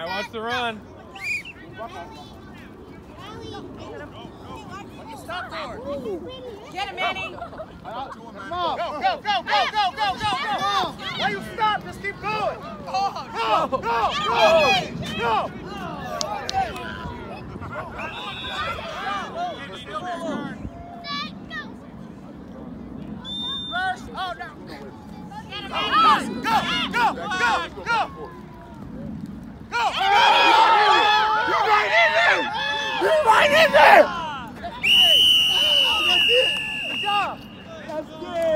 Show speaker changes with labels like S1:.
S1: right, watch the run.
S2: Stop for it. Get him, Manny.
S3: Come on. Go. Why you stop? Just keep going. Go. First. Oh, no. Go. You're right in there.